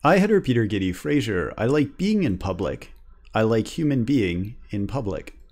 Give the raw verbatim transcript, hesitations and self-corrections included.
I, heter Peter Gaede Frazier, I like being in public. I like human being in public.